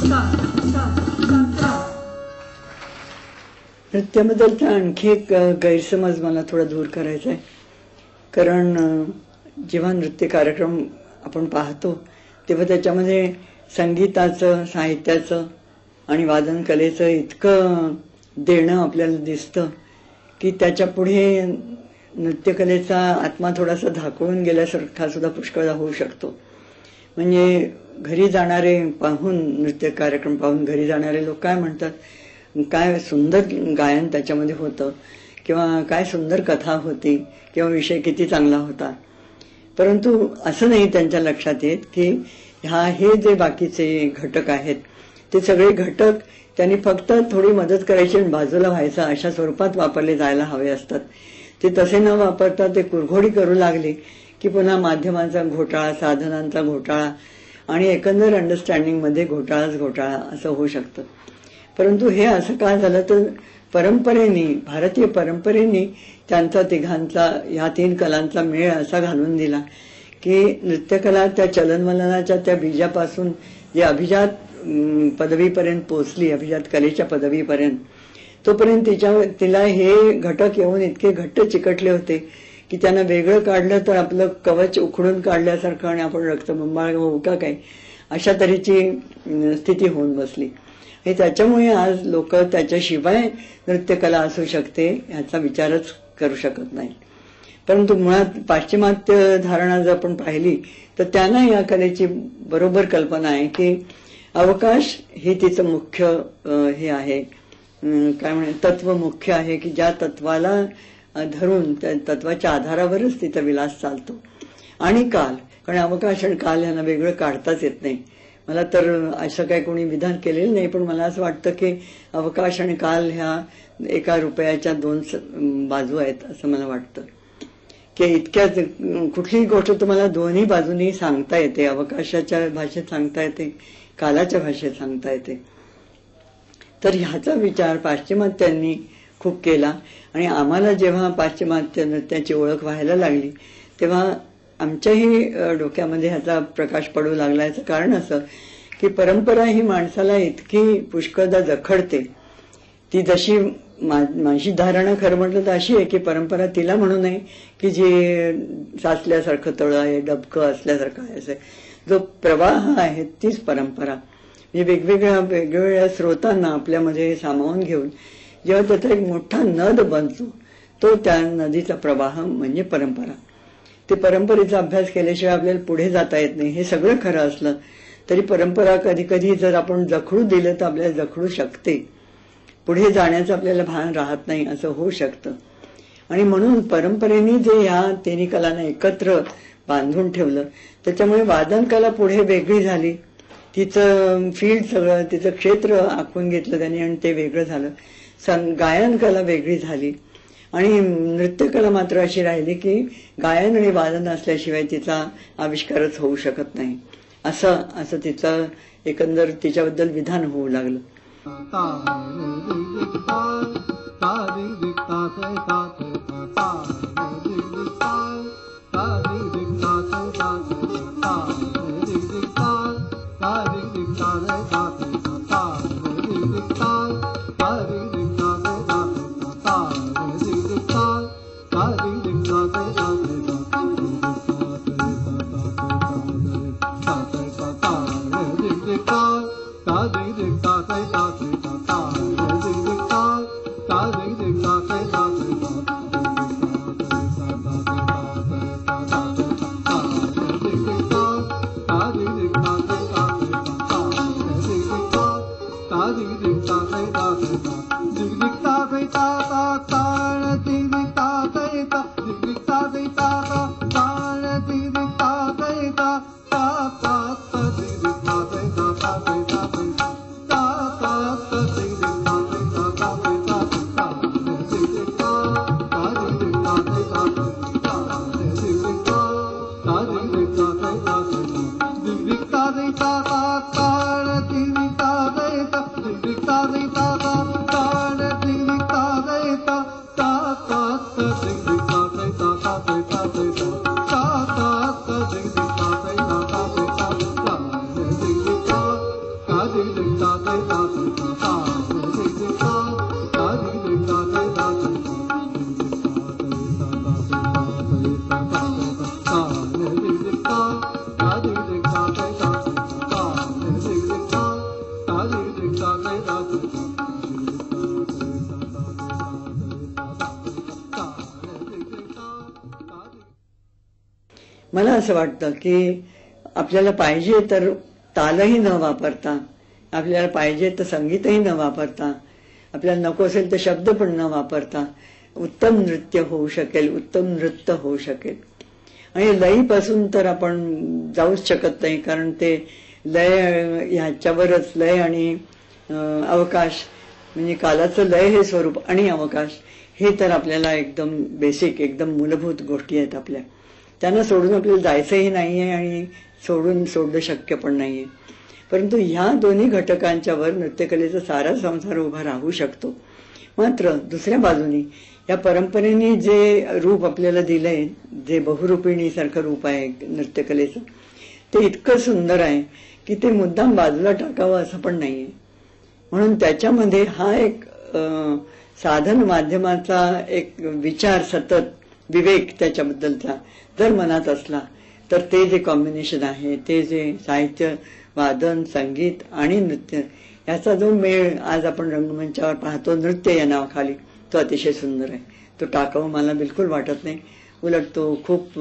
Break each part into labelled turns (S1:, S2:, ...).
S1: नृत्याबद्दलचा आणखी एक गैरसमज मला थोडा दूर करायचा आहे. कारण जेव्हा नृत्य कार्यक्रम आपण पाहतो तेव्हा त्याच्यामध्ये संगीताचं, साहित्याचं आणि वादन कलेचं इतकं देणं आपल्याला दिसतं की त्याच्या पुढे नृत्यकलेचा आत्मा थोडासा झाकळून गेल्यासारखा सुद्धा पुष्कळदा होऊ शकतो. म्हणजे घरी जाणारे पाहून, नृत्य कार्यक्रम पाहून घरी जाणारे लोक काय म्हणतात, काय सुंदर गायन त्याच्यामध्ये होतं, किंवा काय सुंदर कथा होती, किंवा विषय किती चांगला होता. परंतु असं नाही त्यांच्या लक्षात येत की हे जे बाकीचे घटक आहेत ते सगळे घटक त्यांनी फक्त थोडी मदत करायची आणि बाजूला व्हायचं अशा स्वरूपात वापरले जायला हवे असतात. ते तसे न वापरता ते कुरघोडी करू लागले की पुन्हा माध्यमांचा घोटाळा, साधनांचा घोटाळा आणि एकंदर अंडरस्टँडिंगमध्ये घोटाळा असं होऊ शकतं. परंतु हे असं का झालं तर परंपरेने, भारतीय परंपरेने त्यांचा तिघांचा, ह्या तीन कलांचा मेळ असा घालून दिला की नृत्यकला त्या चलनवलनाच्या त्या बीजापासून जे अभिजात पदवीपर्यंत पोहोचली, अभिजात कलेच्या पदवीपर्यंत, तोपर्यंत तिला हे घटक येऊन इतके घट्ट चिकटले होते की त्यांना वेगळं काढलं तर आपलं कवच उखडून काढल्यासारखं आणि आपण रक्तबंबाळ होऊ का काय अशा तऱ्हेची स्थिती होऊन बसली. आणि त्याच्यामुळे आज लोक त्याच्याशिवाय नृत्यकला असू शकते ह्याचा विचारच करू शकत नाही. परंतु मुळात पाश्चिमात्य धारणा जर आपण पाहिली तर त्यांना या कलेची बरोबर कल्पना आहे की अवकाश हे तिचं मुख्य हे आहे, काय म्हणे, तत्व मुख्य आहे की ज्या तत्वाला धरून त्या तत्वाच्या आधारावरच तिचा विलास चालतो. आणि काल, कारण अवकाश आणि काल यांना वेगळं काढताच येत नाही. मला तर असं काही कोणी विधान केलेलं नाही, पण मला असं वाटतं की अवकाश आणि काल ह्या एका रुपयाच्या दोन बाजू आहेत असं मला वाटतं. की इतक्याच कुठलीही गोष्ट तुम्हाला दोन्ही बाजूनी सांगता येते, अवकाशाच्या भाषेत सांगता येते, कालाच्या भाषेत सांगता येते. तर ह्याचा विचार पाश्चिमात्यांनी खूप केला. आणि आम्हाला जेव्हा पाश्चिमात्य नृत्याची ओळख व्हायला लागली तेव्हा आमच्याही डोक्यामध्ये ह्याचा प्रकाश पडू लागला. याचं कारण असं की परंपरा ही माणसाला इतकी पुष्कळदा जखडते. ती जशी माझी धारणा खरं म्हटलं तर अशी आहे की परंपरा तिला म्हणू नये की जी साचल्यासारखं तळ आहे, डबकं असल्यासारखं आहे. असे जो प्रवाह आहे तीच परंपरा. म्हणजे वेगवेगळ्या स्रोतांना आपल्यामध्ये सामावून घेऊन जेव्हा त्याचा एक मोठा नद बनतो तो त्या नदीचा प्रवाह म्हणजे परंपरा. ते परंपरेचा अभ्यास केल्याशिवाय आपल्याला पुढे जाता येत नाही. हे सगळं खरं असलं तरी परंपरा कधी कधी जर आपण जखडू दिलं तर आपल्याला जखडू शकते. पुढे जाण्याचं आपल्याला भान राहत नाही असं होऊ शकतं. आणि म्हणून परंपरेने जे ह्या तिन्ही कलांना एकत्र बांधून ठेवलं त्याच्यामुळे वादन कला पुढे वेगळी झाली. तिचं फील्ड सगळं, तिचं क्षेत्र आखून घेतलं त्यांनी आणि ते वेगळं झालं. गायन कला वेगळी झाली आणि नृत्यकला मात्र अशी राहिली की गायन आणि वादन असल्याशिवाय तिचा आविष्कारच होऊ शकत नाही असं तिचं एकंदर तिच्याबद्दल विधान होऊ लागलं. मला असं वाटतं की आपल्याला पाहिजे तर तालही न वापरता, आपल्याला पाहिजे तर संगीतही न वापरता, आपल्याला नको असेल तर शब्द पण न वापरता उत्तम नृत्य होऊ शकेल, उत्तम नृत्य होऊ शकेल. आणि लयीपासून तर आपण जाऊच शकत नाही, कारण ते लय ह्याच्यावरच, लय आणि अवकाश म्हणजे कालाचं लय हे स्वरूप आणि अवकाश हे तर आपल्याला एकदम बेसिक, एकदम मूलभूत गोष्टी आहेत आपल्या. त्यांना सोडून आपल्याला जायचंही नाहीये आणि सोडणं शक्य पण नाहीये. परंतु ह्या दोन्ही घटकांच्या वर नृत्यकलेचा सारा संसार उभा राहू शकतो. मात्र दुसऱ्या बाजूनी या परंपरेने जे रूप आपल्याला दिलंय, जे बहुरूपिणी सारखं रूप आहे नृत्यकलेचं, ते इतकं सुंदर आहे की ते मुद्दाम बाजूला टाकावं असं पण नाहीये. म्हणून त्याच्यामध्ये हा एक साधन माध्यमाचा एक विचार, सतत विवेक त्याच्याबद्दलचा जर मनात असला तर ते जे कॉम्बिनेशन आहे, ते जे साहित्य, वादन, संगीत आणि नृत्य याचा जो मेळ आज आपण रंगमंचावर पाहतो नृत्य या नावाखाली, तो अतिशय सुंदर आहे. तो टाकावं मला बिलकुल वाटत नाही. उलट तो खूप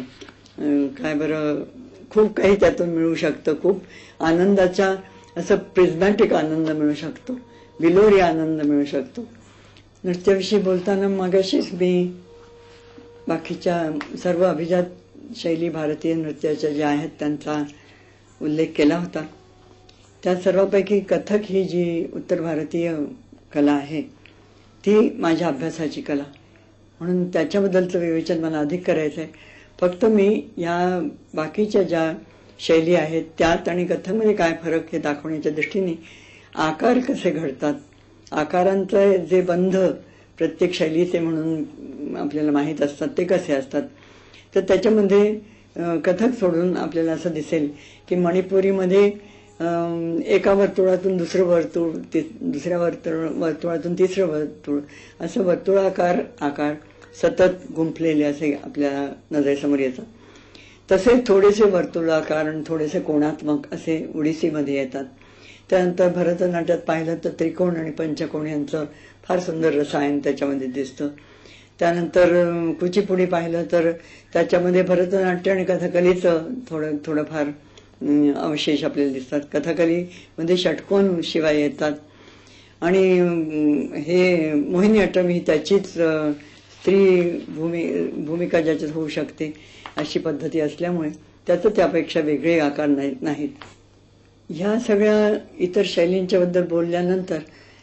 S1: खूप काही त्यातून मिळू शकतं. खूप आनंदाचा असं प्रिझमॅटिक आनंद मिळू शकतो, विलोरी आनंद मिळू शकतो. नृत्याविषयी बोलताना मागाशीच मी बाकीच्या सर्व अभिजात शैली भारतीय नृत्याच्या ज्या आहेत त्यांचा उल्लेख केला होता. त्या सर्वांपैकी कथक ही जी उत्तर भारतीय कला आहे ती माझ्या अभ्यासाची कला, म्हणून त्याच्याबद्दलचं विवेचन मला अधिक करायचं आहे. फक्त मी या बाकीच्या ज्या शैली आहेत त्यात आणि कथकमध्ये काय फरक हे दाखवण्याच्या दृष्टीने आकार कसे घडतात, आकारांचे जे बंध प्रत्येक शैलीचे म्हणून आपल्याला माहीत असतात ते कसे असतात, तर त्याच्यामध्ये कथक सोडून आपल्याला असं दिसेल की मणिपुरीमध्ये एका वर्तुळातून दुसरं वर्तुळ, दुसऱ्या वर्तुळातून तिसरं वर्तुळ, असं वर्तुळाकार आकार सतत गुंफलेले असे आपल्या नजरेसमोर येतात. तसे थोडेसे वर्तुळाकार आणि थोडेसे कोणात्मक असे ओडिसीमध्ये येतात. त्यानंतर भरतनाट्यात पाहिलं तर त्रिकोण आणि पंचकोण यांचं फार सुंदर रसायन त्याच्यामध्ये दिसतं. त्यानंतर कुचिपुडी पाहिलं तर त्याच्यामध्ये भरतनाट्य आणि कथकलीचं थोडंफार अवशेष आपल्याला दिसतात. कथकलीमध्ये षटकोन शिवाय येतात आणि हे मोहिनीअट्टम ही त्याचीच स्त्री भूमिका ज्याच्यात होऊ शकते अशी पद्धती असल्यामुळे त्याचं त्यापेक्षा वेगळे आकार नाहीत. ह्या सगळ्या इतर शैलींच्या बद्दल बोलल्यानंतर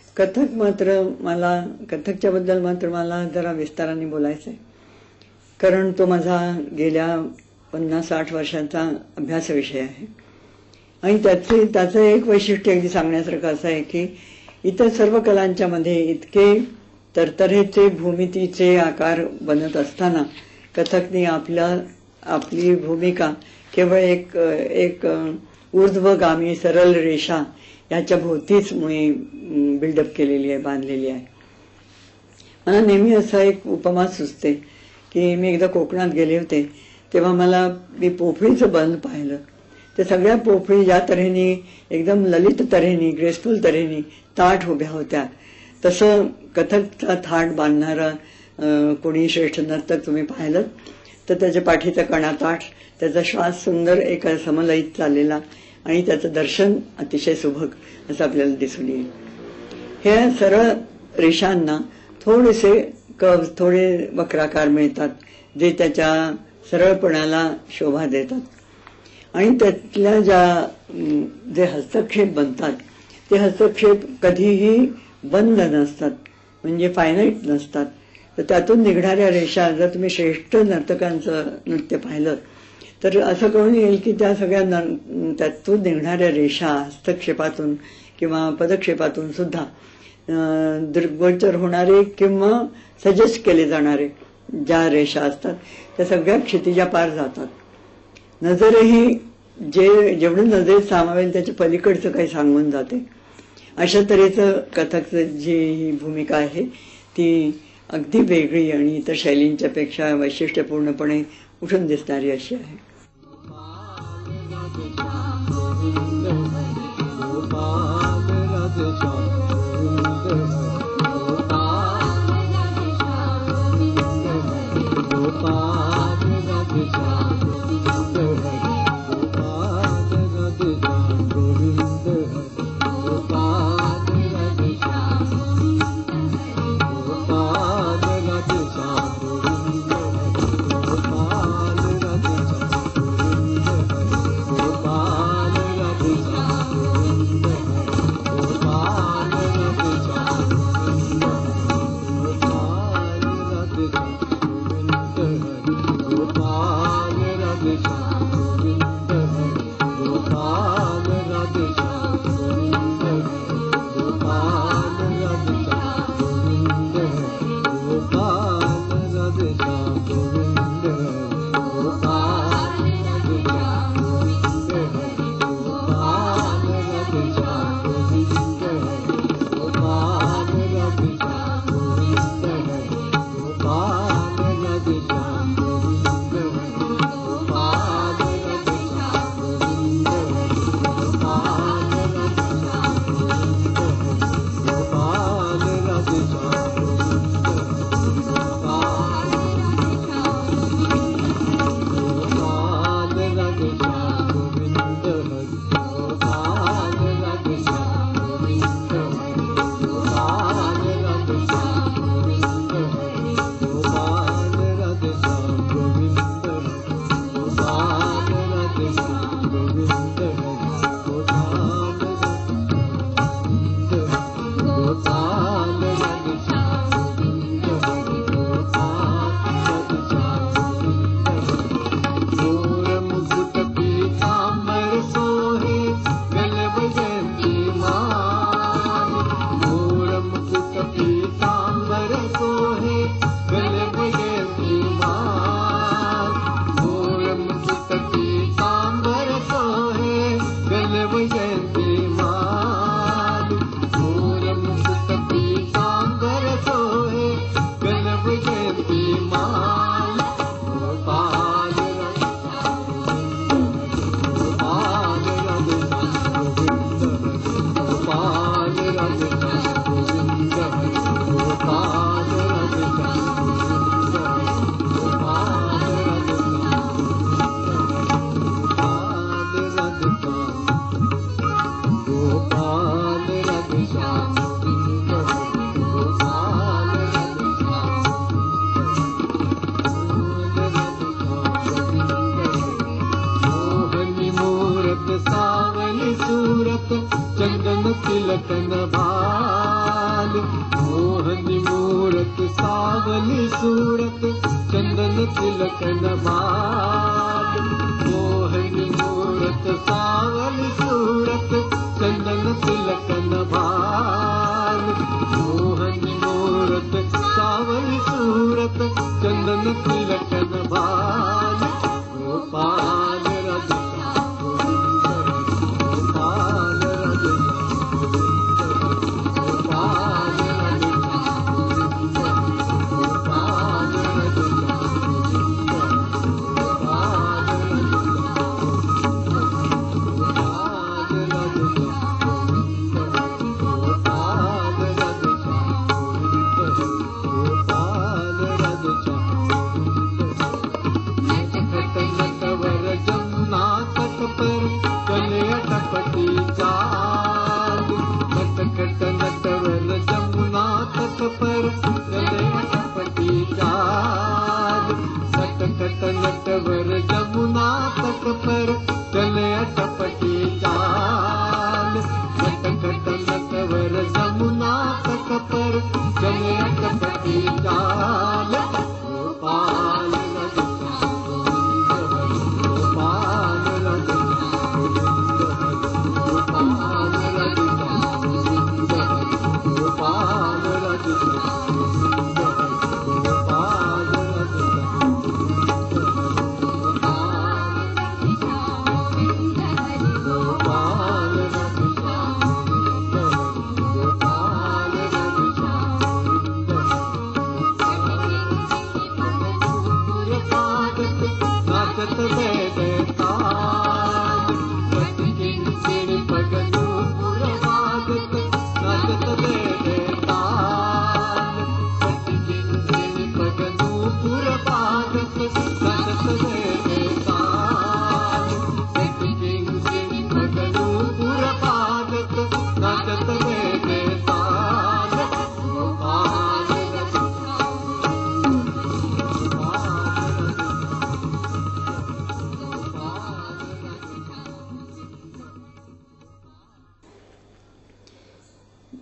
S1: कथकच्या बद्दल मात्र मला जरा विस्ताराने बोलायचं आहे, कारण तो माझा गेल्या 50-60 वर्षांचा अभ्यास विषय आहे. आणि त्याचं एक वैशिष्ट्य अगदी सांगण्यासारखं असं आहे की इतर सर्व कलांच्या मध्ये इतके तरतरेचे भूमितीचे आकार बनत असताना कथकने आपली भूमिका केवळ एक ऊर्ध्वगामी सरळ रेषा याच्या भोवतीच बिल्डअप केलेली आहे, बांधलेली आहे. मला नेहमी असा एक उपमा सुचते की मी एकदा कोकणात गेले होते तेव्हा मी पोफळीचं बंद पाहिलं. ते सगळ्या पोफळी ज्या तऱ्हेने एकदम ललित तऱ्हेने, ग्रेसफुल तऱ्हेने ताठ उभ्या होत्या, तसं कथकचा थाट बांधणारा कोणी श्रेष्ठ नर्तक तुम्ही पाहिलं तर त्याच्या पाठीचा कणा ताठ, त्याचा श्वास सुंदर एका समलयीत चाललेला आणि त्याचं दर्शन अतिशय सुभग असं आपल्याला दिसून येईल. ह्या सरळ रेषांना थोडेसे कर्व्ज, थोडे वक्राकार मिळतात जे त्याच्या सरळपणाला शोभा देतात. आणि त्यातल्या जे हस्तक्षेप बनतात ते हस्तक्षेप कधीही बंद नसतात, म्हणजे फायनाईट नसतात. तर त्यातून निघणाऱ्या रेषा, जर तुम्ही श्रेष्ठ नर्तकांचं नृत्य पाहिलं तर असं कळून येईल की त्या सगळ्या त्यातून निघणाऱ्या रेषा हस्तक्षेपातून किंवा पदक्षेपातून सुद्धा दृग्गोचर होणारे किंवा सजेस्ट केले जाणारे ज्या रेषा असतात त्या सगळ्या क्षितिजा पार जातात. नजरही जेवढं नजरेत सामावेल त्याच्या पलीकडचं काही सांगून जाते. अशा तऱ्हेचं कथकचं जी भूमिका आहे ती अगदी वेगळी आणि इतर शैलींच्या पेक्षा वैशिष्ट्यपूर्णपणे उठून दिसणारी अशी आहे.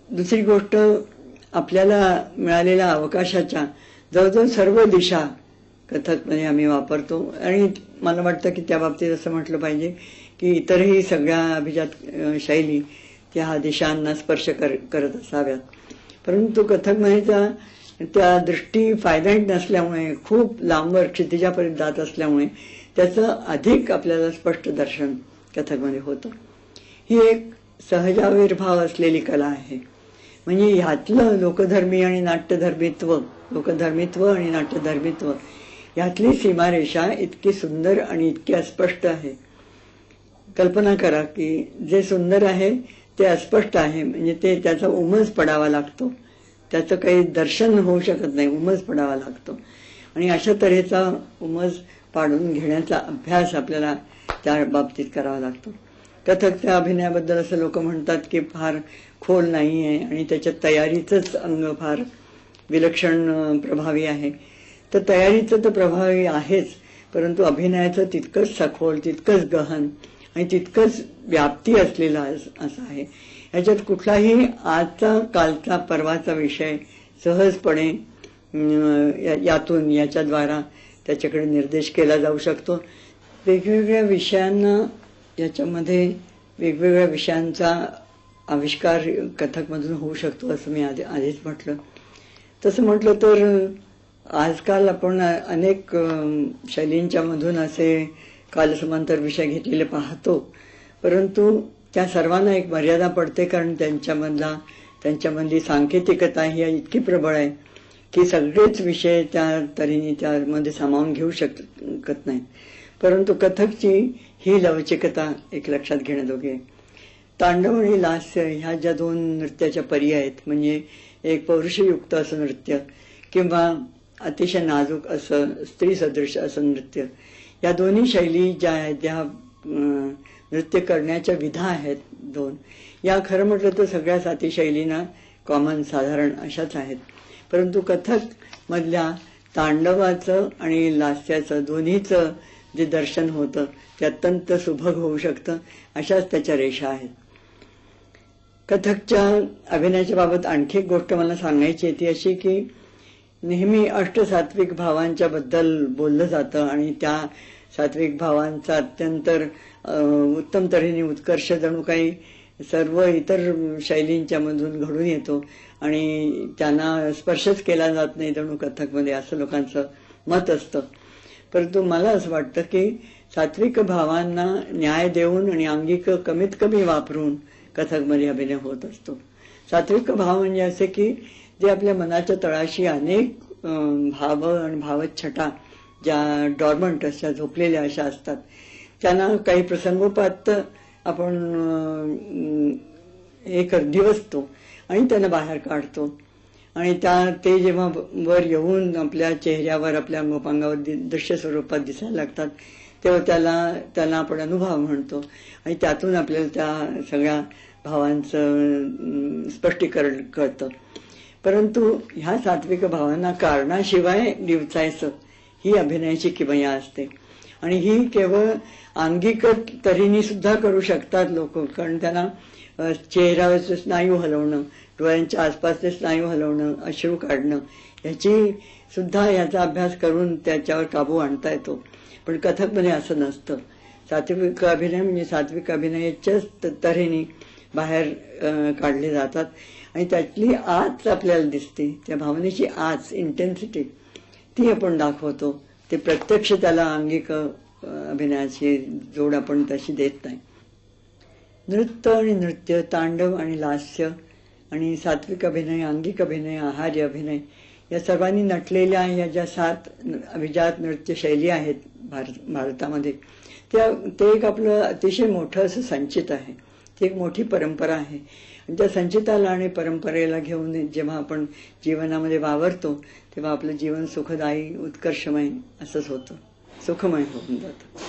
S1: दुसरी गोष्ट, आपल्याला मिळालेल्या अवकाशाच्या जवळजवळ सर्व दिशा कथकमध्ये आम्ही वापरतो. आणि मला वाटतं की त्या बाबतीत असं म्हटलं पाहिजे की इतरही सगळ्या अभिजात शैली त्या दिशांना स्पर्श करत असाव्यात. परंतु कथकमध्ये त्या दृष्टी फायनाईट नसल्यामुळे, खूप लांबवर क्षितिजापर्यंत जात असल्यामुळे त्याचं अधिक आपल्याला स्पष्ट दर्शन कथकमध्ये होतं. ही एक सहजाविर्भाव असलेली कला आहे. म्हणजे ह्यातलं लोकधर्मी आणि नाट्यधर्मित्व, लोकधर्मित्व आणि नाट्यधर्मित्व ह्यातली सीमारेषा इतकी सुंदर आणि इतकी अस्पष्ट आहे. कल्पना करा की जे सुंदर आहे ते अस्पष्ट आहे, म्हणजे ते त्याचा उमज पडावा लागतो, त्याचं काही दर्शन होऊ शकत नाही, उमज पडावा लागतो. आणि अशा तऱ्हेचा उमज पाडून घेण्याचा अभ्यास आपल्याला त्या बाबतीत करावा लागतो. कथकच्या अभिनयाबद्दल असं लोक म्हणतात की फार खोल नाही आहे आणि त्याच्या तयारीचंच अंग फार विलक्षण प्रभावी आहे. तर तयारीचं तर प्रभावी आहेच, परंतु अभिनयाचं तितकंच सखोल, तितकंच गहन आणि तितकंच व्याप्ती असलेला असं आहे. याच्यात कुठलाही आजचा, कालचा, परवाचा विषय सहजपणे याच्याद्वारा त्याच्याकडे निर्देश केला जाऊ शकतो. वेगवेगळ्या विषयांना, याच्यामध्ये वेगवेगळ्या विषयांचा आविष्कार कथकमधून होऊ शकतो असं मी आधीच म्हटलं. तसं म्हटलं तर आजकाल आपण अनेक शैलींच्या मधून असे कालसमांतर विषय घेतलेले पाहतो, परंतु त्या सर्वांना एक मर्यादा पडते, कारण त्यांच्यामधली सांकेतिकता ही इतकी प्रबळ आहे की सगळेच विषय त्या तऱ्हेने त्यामध्ये सामावून घेऊ शकत नाहीत. परंतु कथकची ही लवचिकता एक लक्षात घेण्याजोगी आहे. तांडव आणि लास्य ह्या ज्या दोन नृत्याच्या पर्याय आहेत, म्हणजे एक पौरुषयुक्त असं नृत्य किंवा अतिशय नाजूक असं स्त्री सदृश असं नृत्य, या दोन्ही शैली ज्या आहेत, ज्या नृत्य करण्याच्या विधा आहेत दोन, या खरं म्हटलं तर सगळ्या साती शैलींना कॉमन, साधारण अशाच आहेत. परंतु कथक मधल्या तांडवाचं आणि लास्याचं दोन्हीचं जे दर्शन होतं ते अत्यंत सुभग होऊ शकतं. अशाच त्याच्या रेषा आहेत. कथकच्या अभिनयाच्या बाबत आणखी एक गोष्ट मला सांगायची आहे, ती अशी की नेहमी अष्टसात्विक भावांच्या बद्दल बोललं जातं आणि त्या सात्विक भावांचा अत्यंत उत्तम तऱ्हेने उत्कर्ष जणू काही सर्व इतर शैलींच्या मधून घडून येतो आणि त्यांना स्पर्शच केला जात नाही जणू कथकमध्ये, असं लोकांचं मत असतं. परंतु मला असं वाटतं की सात्विक भावांना न्याय देऊन आणि अंगिक कमीत कमी वापरून कथकमध्ये अभिनय होत असतो. सात्विक भाव म्हणजे असे की जे आपल्या मनाच्या तळाशी अनेक भाव आणि भावछटा ज्या डॉर्मंट अशा झोपलेल्या अशा असतात, त्यांना काही प्रसंगोपात आपण दिवसतो आणि त्यांना बाहेर काढतो. आणि ते जेव्हा वर येऊन आपल्या चेहऱ्यावर, आपल्या अंगोपांगावर दृश्य स्वरूपात दिसायला लागतात, तेव्हा त्याला आपण अनुभव म्हणतो आणि त्यातून आपल्याला त्या सगळ्या भावांचं स्पष्टीकरण कळतं. परंतु ह्या सात्विक भावांना कारणाशिवाय डिवचायचं ही अभिनयाची किमया असते. आणि ही केवळ अंगिक तऱ्हेने सुद्धा करू शकतात लोक, कारण त्यांना चेहऱ्यावरचे स्नायू हलवणं, डोळ्यांच्या आसपासचे स्नायू हलवणं, अश्रू काढणं, याचा अभ्यास करून त्याच्यावर काबू आणता येतो. पण कथकमध्ये असं नसतं. सात्विक अभिनय म्हणजे सात्विक अभिनयाच्याच तऱ्हेने बाहेर काढले जातात आणि त्यातली आच आपल्याला दिसते, त्या भावनेची आच, इंटेन्सिटी, ती आपण दाखवतो. ते प्रत्यक्ष त्याला अंगिक अभिनयाची जोड आपण तशी देत नाही. नृत्य आणि नृत्य, तांडव आणि लास्य आणि सात्विक अभिनय, अंगिक अभिनय, आहार्य अभिनय या सर्वांनी नटलेल्या या ज्या 7 अभिजात नृत्य शैली आहेत भारतामध्ये, ते एक आपलं अतिशय मोठं असं संचित आहे. ती एक मोठी परंपरा आहे. त्या संचिताला आणि परंपरेला घेऊन जेव्हा आपण जीवनामध्ये वावरतो तेव्हा आपलं जीवन सुखदायी, उत्कर्षमय असंच होतं, सुखमय होऊन जातं.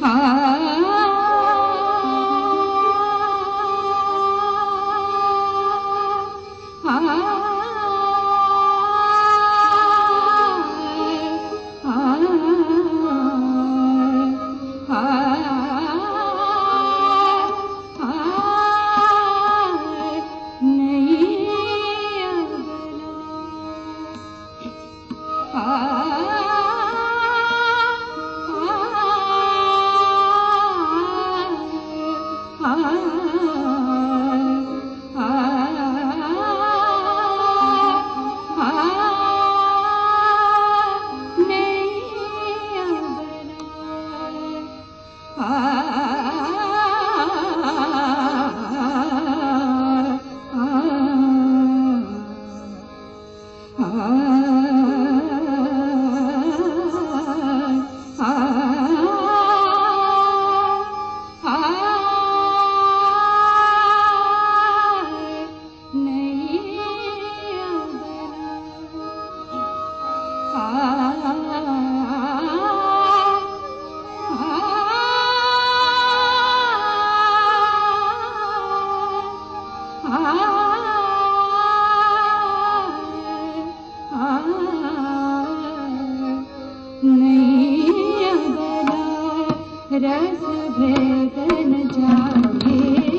S2: रस भेद न जागे